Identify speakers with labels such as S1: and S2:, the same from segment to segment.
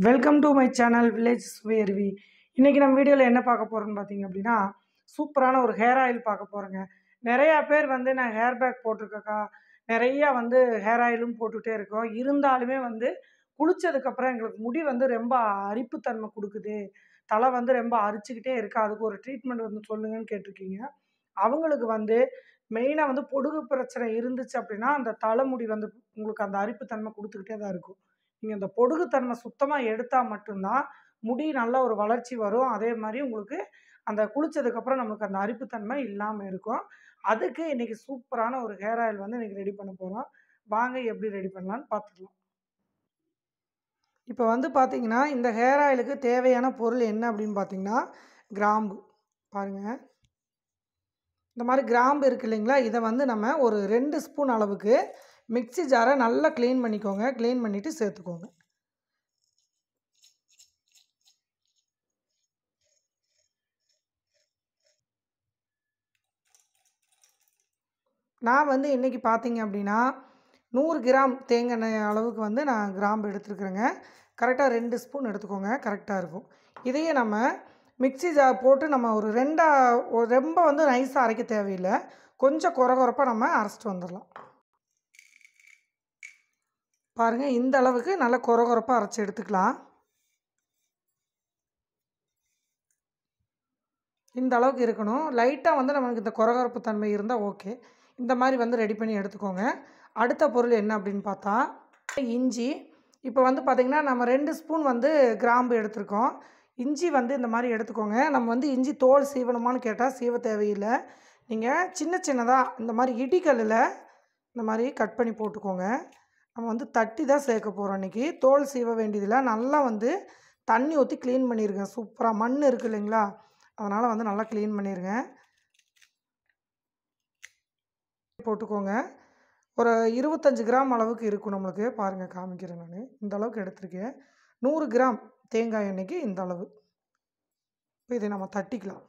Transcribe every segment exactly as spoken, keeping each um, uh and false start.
S1: Welcome to my channel village Suvaiyaruvi. இன்றைக்கி நம்ம வீடியோவில் என்ன பார்க்க போகிறோன்னு பார்த்தீங்க அப்படின்னா, சூப்பரான ஒரு ஹேர் ஆயில் பார்க்க போகிறோங்க. நிறையா பேர் வந்து நான் ஹேர் பேக் போட்டிருக்கேக்கா, நிறையா வந்து ஹேர் ஆயிலும் போட்டுகிட்டே இருக்கோம். இருந்தாலுமே வந்து குளித்ததுக்கப்புறம் எங்களுக்கு முடி வந்து ரொம்ப அரிப்புத்தன்மை கொடுக்குது, தலை வந்து ரொம்ப அரிச்சுக்கிட்டே இருக்குது, அதுக்கு ஒரு ட்ரீட்மெண்ட் வந்து சொல்லுங்கன்னு கேட்டிருக்கீங்க. அவங்களுக்கு வந்து மெயினாக வந்து பொடுகு பிரச்சனை இருந்துச்சு அப்படின்னா, அந்த தலைமுடி வந்து உங்களுக்கு அந்த அரிப்புத்தன்மை கொடுத்துக்கிட்டே தான் இருக்கும். நீங்கள் அந்த பொடுகுத்தன்மை சுத்தமாக எடுத்தால் மட்டும்தான் முடி நல்ல ஒரு வளர்ச்சி வரும். அதே மாதிரி உங்களுக்கு அந்த குளித்ததுக்கப்புறம் நமக்கு அந்த அரிப்புத்தன்மை இல்லாமல் இருக்கும். அதுக்கு இன்றைக்கி சூப்பரான ஒரு ஹேர் ஆயில் வந்து இன்றைக்கி ரெடி பண்ண போகிறோம். வாங்க எப்படி ரெடி பண்ணலான்னு பார்த்துக்கலாம். இப்போ வந்து பார்த்திங்கன்னா, இந்த ஹேர் ஆயிலுக்கு தேவையான பொருள் என்ன அப்படின்னு பார்த்தீங்கன்னா, கிராம்பு பாருங்கள். இந்த மாதிரி கிராம்பு இருக்குது இல்லைங்களா, இதை வந்து நம்ம ஒரு ரெண்டு ஸ்பூன் அளவுக்கு மிக்ஸி ஜாரை நல்லா க்ளீன் பண்ணிக்கோங்க. க்ளீன் பண்ணிவிட்டு சேர்த்துக்கோங்க. நான் வந்து இன்றைக்கி பார்த்தீங்க அப்படின்னா, நூறு கிராம் தேங்காய் எண்ணெய் அளவுக்கு வந்து நான் கிராம்பு எடுத்துருக்குறேங்க. கரெக்டாக ரெண்டு ஸ்பூன் எடுத்துக்கோங்க, கரெக்டாக இருக்கும். இதையே நம்ம மிக்ஸி ஜார் போட்டு நம்ம ஒரு ரெண்டா ரொம்ப வந்து நைஸாக அரைக்க தேவையில்லை, கொஞ்சம் குறை குறைப்பாக நம்ம அரைச்சிட்டு வந்துடலாம். பாருங்கள், இந்த அளவுக்கு நல்லா குறை குறைப்பாக அரைச்சி எடுத்துக்கலாம். இந்த அளவுக்கு இருக்கணும். லைட்டாக வந்து நமக்கு இந்த குறகுறப்பு தன்மை இருந்தால் ஓகே. இந்த மாதிரி வந்து ரெடி பண்ணி எடுத்துக்கோங்க. அடுத்த பொருள் என்ன அப்படின்னு பார்த்தா, இஞ்சி. இப்போ வந்து பார்த்திங்கன்னா, நம்ம ரெண்டு ஸ்பூன் வந்து கிராம்பு எடுத்துருக்கோம். இஞ்சி வந்து இந்த மாதிரி எடுத்துக்கோங்க. நம்ம வந்து இஞ்சி தோல் சீவணுமான்னு கேட்டால் சீவ தேவையில்லை. நீங்கள் சின்ன சின்னதாக இந்த மாதிரி இடிக்கல்லில் இந்த மாதிரி கட் பண்ணி போட்டுக்கோங்க. நம்ம வந்து தட்டி தான் சேர்க்க போகிறோம் இன்றைக்கி. தோல் சீவ வேண்டியதில்லை. நல்லா வந்து தண்ணி ஊற்றி க்ளீன் பண்ணிடுங்க. சூப்பராக மண் இருக்குது இல்லைங்களா, அதனால் வந்து நல்லா க்ளீன் பண்ணிடுங்க. போட்டுக்கோங்க. ஒரு இருபத்தஞ்சி கிராம் அளவுக்கு இருக்கும் நம்மளுக்கு. பாருங்கள், காமிக்கிறேன் நான். இந்த அளவுக்கு எடுத்திருக்கேன். நூறு கிராம் தேங்காய் எண்ணெய்க்கு இந்த அளவு. இப்போ இதை நம்ம தட்டிக்கலாம்.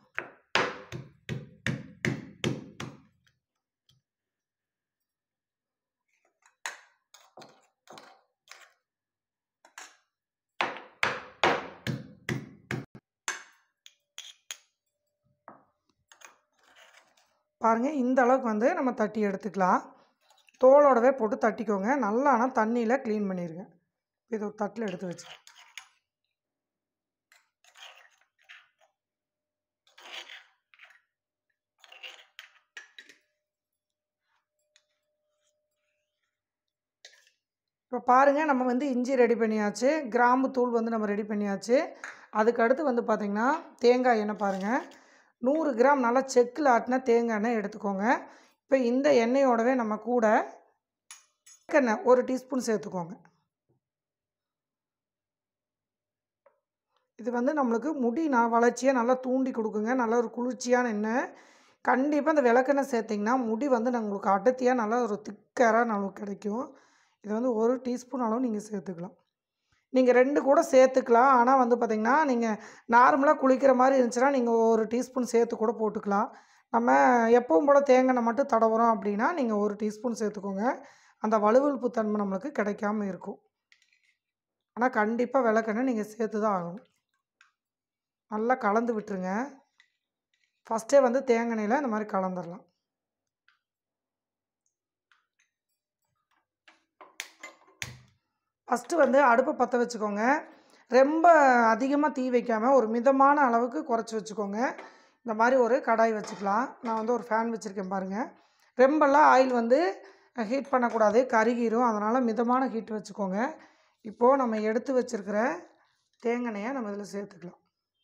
S1: பாருங்கள், இந்த அளவுக்கு வந்து நம்ம தட்டி எடுத்துக்கலாம். தோலோடவே போட்டு தட்டிக்கோங்க. நல்லா ஆனால் தண்ணியில் க்ளீன் பண்ணிடுங்க. இதை ஒரு தட்டில் எடுத்து வச்சு இப்போ பாருங்கள், நம்ம வந்து இஞ்சி ரெடி பண்ணியாச்சு, கிராம்பு தூள் வந்து நம்ம ரெடி பண்ணியாச்சு. அதுக்கடுத்து வந்து பார்த்திங்கன்னா, தேங்காய் எண்ணெய் பாருங்கள், நூறு கிராம் நல்லா செக்கில் ஆட்டின தேங்காய் எண்ணெய் எடுத்துக்கோங்க. இப்போ இந்த எண்ணெயோடவே நம்ம கூட எண்ணெய் ஒரு டீஸ்பூன் சேர்த்துக்கோங்க. இது வந்து நம்மளுக்கு முடி நான் வளர்ச்சியாக நல்லா தூண்டி கொடுக்குங்க. நல்ல ஒரு குளிர்ச்சியான எண்ணெய். கண்டிப்பாக இந்த விளக்கெண்ணெய் சேர்த்திங்கன்னா முடி வந்து நம்மளுக்கு அடர்த்தியாக நல்லா ஒரு திக்கராக நம்மளுக்கு கிடைக்கும். இது வந்து ஒரு டீஸ்பூன் அளவு நீங்கள் சேர்த்துக்கலாம். நீங்கள் ரெண்டு கூட சேர்த்துக்கலாம். ஆனால் வந்து பார்த்திங்கன்னா, நீங்கள் நார்மலாக குளிக்கிற மாதிரி இருந்துச்சுன்னா நீங்கள் ஒரு டீஸ்பூன் சேர்த்து கூட போட்டுக்கலாம். நம்ம எப்பவும் போல் தேங்காய் எண்ணெய் மட்டும் தடவுறோம் அப்படின்னா நீங்கள் ஒரு டீஸ்பூன் சேர்த்துக்கோங்க. அந்த வழுவழுப்பு தன்மை நம்மளுக்கு கிடைக்காமல் இருக்கும். ஆனால் கண்டிப்பாக விளக்கெண்ணெய் நீங்கள் சேர்த்து தான் ஆகணும். நல்லா கலந்து விட்டுருங்க. ஃபஸ்ட்டே வந்து தேங்காய் எண்ணெயில் இந்த மாதிரி கலந்துடலாம். ஃபஸ்ட்டு வந்து அடுப்பை பற்ற வச்சுக்கோங்க. ரொம்ப அதிகமாக தீ வைக்காமல் ஒரு மிதமான அளவுக்கு குறைச்சி வச்சுக்கோங்க. இந்த மாதிரி ஒரு கடாய் வச்சுக்கலாம். நான் வந்து ஒரு ஃபேன் வச்சுருக்கேன் பாருங்கள். ரொம்பலாம் ஆயில் வந்து ஹீட் பண்ணக்கூடாது, கருகிரும். அதனால் மிதமான ஹீட் வச்சுக்கோங்க. இப்போது நம்ம எடுத்து வச்சுருக்கிற தேங்காய் எண்ணெயை நம்ம இதில் சேர்த்துக்கலாம்.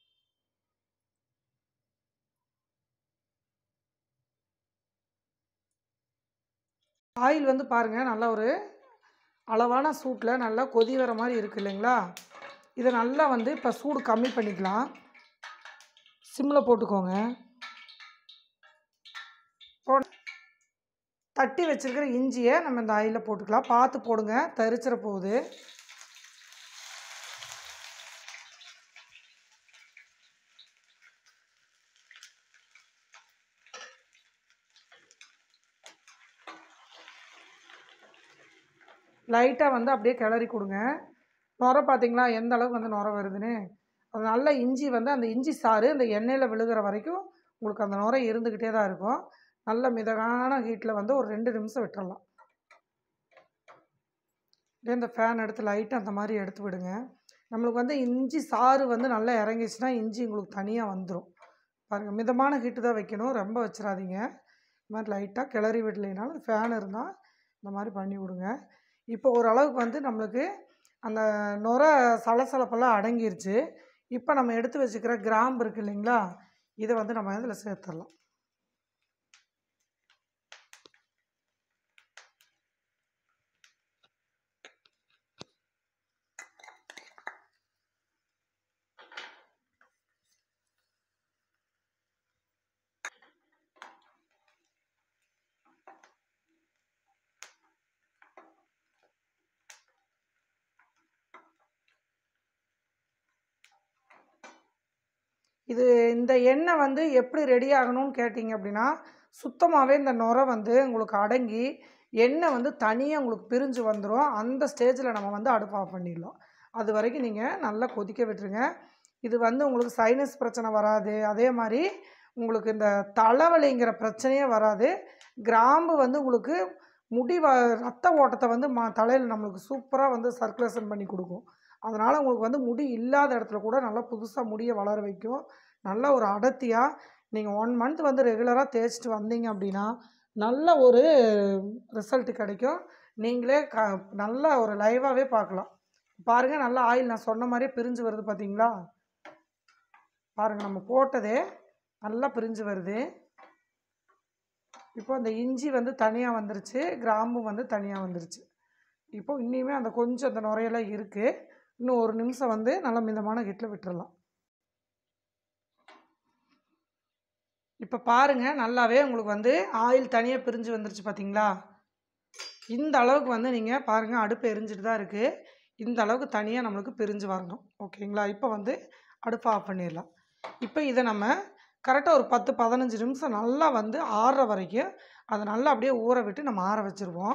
S1: ஆயில் வந்து பாருங்கள், நல்லா ஒரு அளவான சூட்டில் நல்லா கொதி வர மாதிரி இருக்குது இல்லைங்களா, இதை நல்லா வந்து இப்போ சூடு கம்மி பண்ணிக்கலாம். சிம்மில் போட்டுக்கோங்க. தட்டி வச்சுருக்கிற இஞ்சியை நம்ம இந்த ஆயிலில் போட்டுக்கலாம். பார்த்து போடுங்க, தரிச்சிட போகுது. லைட்டாக வந்து அப்படியே கிளறி கொடுங்க. நுரை பார்த்தீங்களா எந்த அளவுக்கு வந்து நுரை வருதுன்னு. அது நல்ல இஞ்சி வந்து அந்த இஞ்சி சாறு அந்த எண்ணெயில் விழுகிற வரைக்கும் உங்களுக்கு அந்த நுரை இருந்துக்கிட்டே தான் இருக்கும். நல்ல மிதமான ஹீட்டில் வந்து ஒரு ரெண்டு நிமிஷம் விட்டுறலாம். இதே இந்த ஃபேன் எடுத்து லைட்டாக அந்த மாதிரி எடுத்து விடுங்க. நம்மளுக்கு வந்து இஞ்சி சாறு வந்து நல்லா இறங்கிச்சுன்னா இஞ்சி உங்களுக்கு தனியாக வந்துடும். பாருங்கள், மிதமான ஹீட்டு தான் வைக்கணும், ரொம்ப வச்சிடாதீங்க. இந்த மாதிரி லைட்டாக கிளறி விடலைனாலும் ஃபேன் இருந்தால் இந்த மாதிரி பண்ணி விடுங்க. இப்போ ஓரளவுக்கு வந்து நம்மளுக்கு அந்த நுரை சலசலப்பெல்லாம் அடங்கிருச்சு. இப்போ நம்ம எடுத்து வச்சுக்கிற கிராம்பு இருக்குது இல்லைங்களா, இதை வந்து நம்ம இதில் சேர்த்துடலாம். இது இந்த எண்ணெய் வந்து எப்படி ரெடி ஆகணும்னு கேட்டிங்க அப்படின்னா, சுத்தமாகவே இந்த நுரை வந்து உங்களுக்கு அடங்கி எண்ணெய் வந்து தனியாக உங்களுக்கு பிரிஞ்சு வந்துடும். அந்த ஸ்டேஜில் நம்ம வந்து அடுப்பு ஆஃப் பண்ணிடலாம். அது வரைக்கும் நீங்கள் நல்லா கொதிக்க விட்டுருங்க. இது வந்து உங்களுக்கு சைனஸ் பிரச்சனை வராது. அதே மாதிரி உங்களுக்கு இந்த தலைவலிங்கிற பிரச்சனையே வராது. கிராம்பு வந்து உங்களுக்கு முடி வ ரத்த ஓட்டத்தை வந்து ம தலையில் நம்மளுக்கு சூப்பராக வந்து சர்க்குலேஷன் பண்ணி கொடுக்கும். அதனால் உங்களுக்கு வந்து முடி இல்லாத இடத்துல கூட நல்லா புதுசாக முடியை வளர வைக்கும். நல்ல ஒரு அடர்த்தியாக நீங்கள் ஒன் மந்த் வந்து ரெகுலராக தேய்ச்சிட்டு வந்தீங்க அப்படின்னா நல்ல ஒரு ரிசல்ட் கிடைக்கும். நீங்களே க நல்லா ஒரு லைவாகவே பார்க்கலாம். பாருங்கள், நல்லா ஆயில் நான் சொன்ன மாதிரியே பிரிஞ்சு வருது பார்த்தீங்களா? பாருங்கள், நம்ம போட்டதே நல்லா பிரிஞ்சு வருது. இப்போ அந்த இஞ்சி வந்து தனியாக வந்துருச்சு, கிராம்பு வந்து தனியாக வந்துருச்சு. இப்போ இன்னுமே அந்த கொஞ்சம் அந்த நுரையெல்லாம் இருக்குது. இன்னும் ஒரு நிமிஷம் வந்து நல்ல மிதமான ஹீட்டில் விட்டுறலாம். இப்போ பாருங்கள், நல்லாவே உங்களுக்கு வந்து ஆயில் தனியாக பிரிஞ்சு வந்துருச்சு பார்த்தீங்களா? இந்த அளவுக்கு வந்து நீங்கள் பாருங்கள், அடுப்பு எரிஞ்சிட்டு தான் இருக்குது. இந்த அளவுக்கு தனியாக நம்மளுக்கு பிரிஞ்சு வரணும். ஓகேங்களா? இப்போ வந்து அடுப்பை ஆஃப் பண்ணிடலாம். இப்போ இதை நம்ம கரெக்டாக ஒரு பத்து பதினஞ்சு நிமிஷம் நல்லா வந்து ஆறுற வரைக்கும் அதை நல்லா அப்படியே ஊற விட்டு நம்ம ஆற வச்சுருவோம்.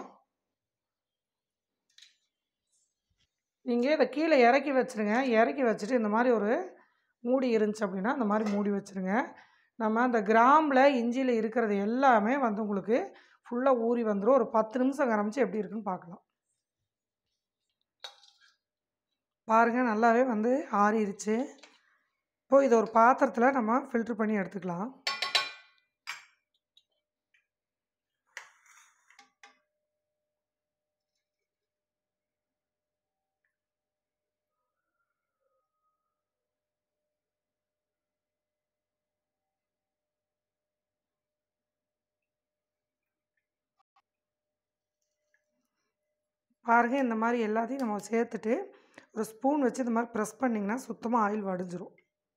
S1: நீங்கள் இதை கீழே இறக்கி வச்சுருங்க. இறக்கி வச்சுட்டு இந்த மாதிரி ஒரு மூடி இருந்துச்சு அப்படின்னா அந்த மாதிரி மூடி வச்சுருங்க. நம்ம அந்த கிராம்பில் இஞ்சியில் இருக்கிறது எல்லாமே வந்து உங்களுக்கு ஃபுல்லாக ஊறி வந்துடும். ஒரு பத்து நிமிஷம் கரமிச்சு எப்படி இருக்குன்னு பார்க்கலாம். பாருங்கள், நல்லாவே வந்து ஆறிடுச்சு. இப்போது இதை ஒரு பாத்திரத்தில் நம்ம ஃபில்ட்ரு பண்ணி எடுத்துக்கலாம். பாருங்கள், இந்த மாதிரி எல்லாத்தையும் நம்ம சேர்த்துட்டு ஒரு ஸ்பூன் வச்சு இந்த மாதிரி ப்ரெஸ் பண்ணிங்கன்னா சுத்தமாக ஆயில் வடிஞ்சிரும்.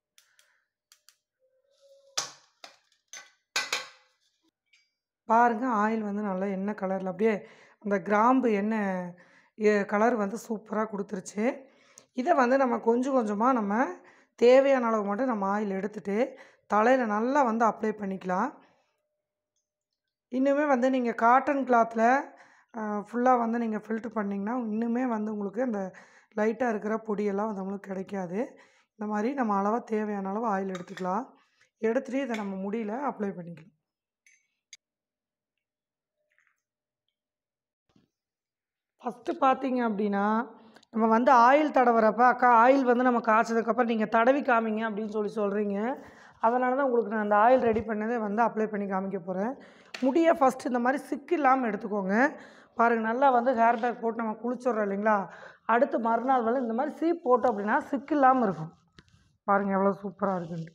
S1: பாருங்கள், ஆயில் வந்து நல்லா எண்ணெய் கலரில் அப்படியே அந்த கிராம்பு எண்ணெய் கலர் வந்து சூப்பராக கொடுத்துருச்சு. இதை வந்து நம்ம கொஞ்சம் கொஞ்சமாக நம்ம தேவையான அளவு மட்டும் நம்ம ஆயில் எடுத்துகிட்டு தலையில் நல்லா வந்து அப்ளை பண்ணிக்கலாம். இன்னுமே வந்து நீங்கள் காட்டன் கிளாத்தில் ஃபுல்லாக வந்து நீங்கள் ஃபில்ட்ரு பண்ணிங்கன்னா இன்னுமே வந்து உங்களுக்கு அந்த லைட்டாக இருக்கிற பொடியெல்லாம் வந்து நம்மளுக்கு கிடைக்காது. இந்த மாதிரி நம்ம அளவாக தேவையான அளவு ஆயில் எடுத்துக்கலாம். எடுத்துகிட்டு இதை நம்ம முடியில் அப்ளை பண்ணிக்கலாம். ஃபஸ்ட்டு பார்த்தீங்க அப்படின்னா நம்ம வந்து ஆயில் தடவுறப்ப அக்கா ஆயில் வந்து நம்ம காய்ச்சதுக்கப்புறம் நீங்கள் தடவி காமிங்க அப்படின்னு சொல்லி சொல்கிறீங்க. அதனால தான் உங்களுக்கு நான் அந்த ஆயில் ரெடி பண்ணதே வந்து அப்ளை பண்ணி காமிக்க போகிறேன். முடியை ஃபஸ்ட்டு இந்த மாதிரி சிக்கு இல்லாமல் எடுத்துக்கோங்க. பாருங்கள், நல்லா வந்து ஹேர் பேக் போட்டு நம்ம குளிச்சுட்றோம் இல்லைங்களா, அடுத்து மறுநாள் வந்து இந்த மாதிரி சீப் போட்டோம் அப்படின்னா சிக்கு இல்லாமல் இருக்கும். பாருங்கள் எவ்வளோ சூப்பராக இருக்குன்ட்டு.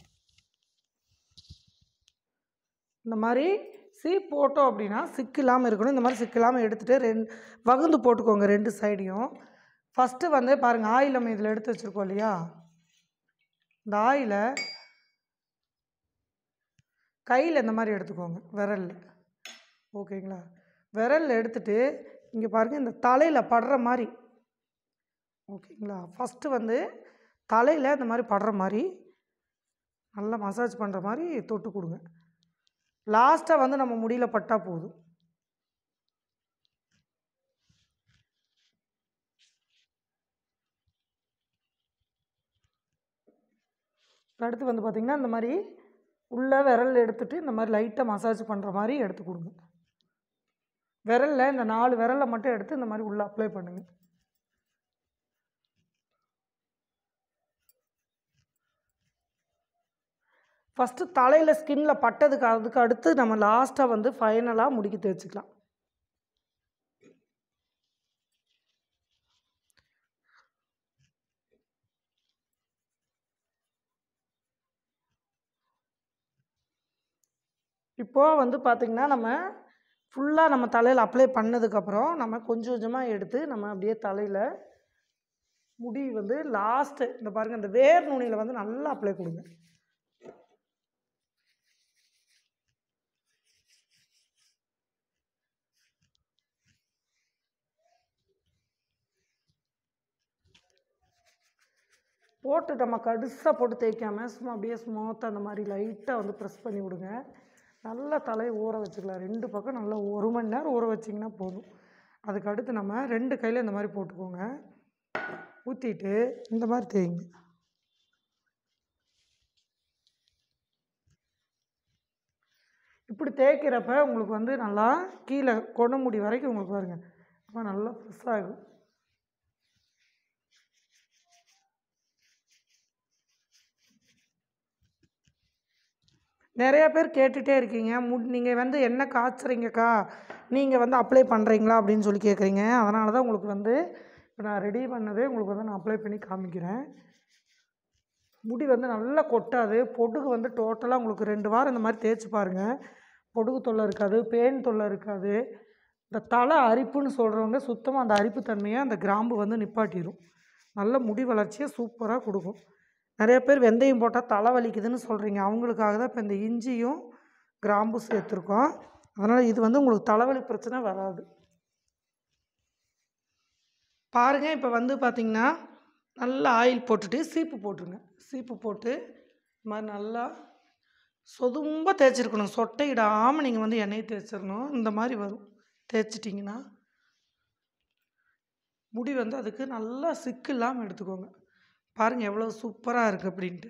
S1: இந்த மாதிரி சீப் போட்டோம் அப்படின்னா சிக்கு இல்லாமல் இருக்கணும். இந்த மாதிரி சிக்கு இல்லாமல் எடுத்துகிட்டு ரெண்டு வகுந்து போட்டுக்கோங்க ரெண்டு சைடையும். ஃபஸ்ட்டு வந்து பாருங்கள், ஆயில் நம்ம இதில் எடுத்து வச்சுருக்கோம் இல்லையா, இந்த ஆயிலை கையில் இந்த மாதிரி எடுத்துக்கோங்க, விரலில். ஓகேங்களா? விரலில் எடுத்துகிட்டு இங்கே பாருங்கள், இந்த தலையில் படுற மாதிரி. ஓகேங்களா? ஃபஸ்ட்டு வந்து தலையில் இந்த மாதிரி படுற மாதிரி நல்லா மசாஜ் பண்ணுற மாதிரி தொட்டு கொடுங்க. லாஸ்ட்டாக வந்து நம்ம முடியில் பட்டால் போதும். அடுத்து வந்து பார்த்திங்கன்னா இந்த மாதிரி உள்ளே விரல் எடுத்துகிட்டு இந்த மாதிரி லைட்டாக மசாஜ் பண்ணுற மாதிரி எடுத்து கொடுங்க. விரலில் இந்த நாலு விரலில் மட்டும் எடுத்து இந்த மாதிரி உள்ளே அப்ளை பண்ணுங்கள். ஃபஸ்ட்டு தலையில் ஸ்கின்ல பட்டதுக்கு அதுக்கு அடுத்து நம்ம லாஸ்ட்டாக வந்து ஃபைனலாக முடிக்கு தேய்ச்சிக்கலாம். இப்போது வந்து பார்த்திங்கன்னா நம்ம ஃபுல்லாக நம்ம தலையில் அப்ளை பண்ணதுக்கப்புறம் நம்ம கொஞ்சம் கொஞ்சமாக எடுத்து நம்ம அப்படியே தலையில் முடி வந்து லாஸ்ட்டு இந்த பாருங்கள் இந்த வேர் நுனியில் வந்து நல்லா அப்ளை கொடுங்க. போட்டு நம்ம கடுசாக போட்டு தேய்க்காமல் சும்மா அப்படியே ஸ்மூத்தாக அந்த மாதிரி லைட்டாக வந்து ப்ரெஸ் பண்ணி விடுங்க. நல்லா தலையை ஊற வச்சுக்கலாம். ரெண்டு பக்கம் நல்லா ஒரு மணி நேரம் ஊற வச்சிங்கன்னா போதும். அதுக்கு அடுத்து நம்ம ரெண்டு கையில் இந்த மாதிரி போட்டுக்கோங்க. ஊற்றிட்டு இந்த மாதிரி தேய்ங்க. இப்படி தேய்க்கிறப்ப உங்களுக்கு வந்து நல்லா கீழே கொடை முடி வரைக்கும் உங்களுக்கு பாருங்க அப்போ நல்லா ப்ரெஸ் ஆகும். நிறையா பேர் கேட்டுகிட்டே இருக்கீங்க, மு நீங்கள் வந்து என்ன காய்ச்சுறீங்கக்கா, நீங்கள் வந்து அப்ளை பண்ணுறீங்களா அப்படின்னு சொல்லி கேட்குறீங்க. அதனால தான் உங்களுக்கு வந்து இப்போ நான் ரெடி பண்ணதே உங்களுக்கு வந்து நான் அப்ளை பண்ணி காமிக்கிறேன். முடி வந்து நல்லா கொட்டாது. பொடுகு வந்து டோட்டலாக உங்களுக்கு ரெண்டு வாரம் இந்த மாதிரி தேய்ச்சி பாருங்கள். பொடுகு தொல்லை இருக்காது, பேன் தொல்லை இருக்காது. இந்த தலை அரிப்புன்னு சொல்கிறவங்க சுத்தமாக அந்த அரிப்பு தன்மையை அந்த கிராம்பு வந்து நிப்பாட்டிடும். நல்ல முடி வளர்ச்சியை சூப்பராக கொடுக்கும். நிறைய பேர் வெந்தயம் போட்டால் தலை வலிக்குதுன்னு சொல்கிறீங்க. அவங்களுக்காக தான் இப்போ இந்த இஞ்சியும் கிராம்பும் சேர்த்துருக்கோம். அதனால் இது வந்து உங்களுக்கு தலைவலி பிரச்சனை வராது. பாருங்கள் இப்போ வந்து பார்த்திங்கன்னா நல்லா ஆயில் போட்டுட்டு சீப்பு போட்டுருங்க. சீப்பு போட்டு இந்த மாதிரி நல்லா சொதும்ப தேய்ச்சிருக்கணும். சொட்டையிடாமல் நீங்கள் வந்து எண்ணெயை தேய்ச்சிடணும். இந்த மாதிரி வரும். தேய்ச்சிட்டிங்கன்னா முடி வந்து அதுக்கு நல்லா சிக்கு இல்லாமல் எடுத்துக்கோங்க. பாருங்கள் எவ்வளோ சூப்பராக இருக்குது அப்படின்ட்டு.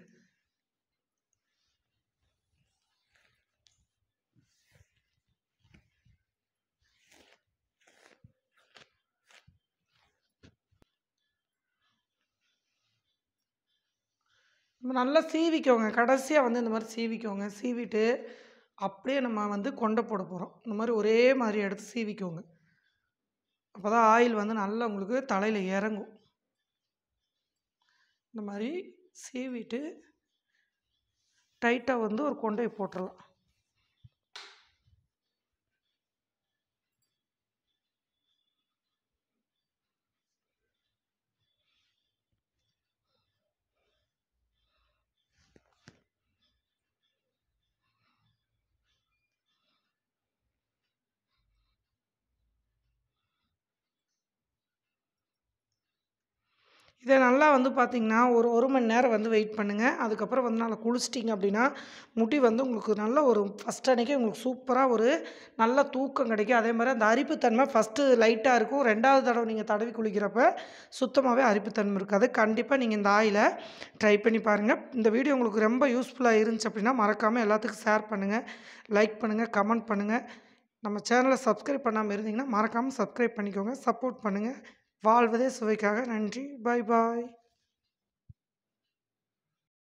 S1: நல்லா சீவிக்கோங்க. கடைசியாக வந்து இந்த மாதிரி சீவிக்கோங்க. சீவிட்டு அப்படியே நம்ம வந்து கொண்டை போட போகிறோம். இந்த மாதிரி ஒரே மாதிரி எடுத்து சீவிக்கோங்க. அப்போ தான் ஆயில் வந்து நல்லா உங்களுக்கு தலையில் இறங்கும். இந்த மாதிரி சீவிட்டு டைட்டாக வந்து ஒரு கொண்டையை போட்டுடலாம். இதை நல்லா வந்து பார்த்திங்கன்னா ஒரு ஒரு மணி நேரம் வந்து வெயிட் பண்ணுங்கள். அதுக்கப்புறம் வந்து நல்லா குளிச்சிட்டிங்க அப்படின்னா முடி வந்து உங்களுக்கு நல்ல ஒரு ஃபஸ்ட் அன்றைக்கே உங்களுக்கு சூப்பராக ஒரு நல்ல தூக்கம் கிடைக்கும். அதே மாதிரி அந்த அரிப்புத்தன்மை ஃபஸ்ட்டு லைட்டாக இருக்கும். ரெண்டாவது தடவை நீங்கள் தடவி குளிக்கிறப்ப சுத்தமாகவே அரிப்புத்தன்மை இருக்காது. கண்டிப்பாக நீங்கள் இந்த ஆயிலை ட்ரை பண்ணி பாருங்கள். இந்த வீடியோ உங்களுக்கு ரொம்ப யூஸ்ஃபுல்லாக இருந்துச்சு அப்படின்னா மறக்காமல் எல்லாத்துக்கும் ஷேர் பண்ணுங்கள், லைக் பண்ணுங்கள், கமெண்ட் பண்ணுங்கள். நம்ம சேனலை சப்ஸ்கிரைப் பண்ணாமல் இருந்தீங்கன்னா மறக்காமல் சப்ஸ்கிரைப் பண்ணிக்கோங்க. சப்போர்ட் பண்ணுங்கள். வாழ்வதே சுவைக்காக. நன்றி. பாய் பாய்.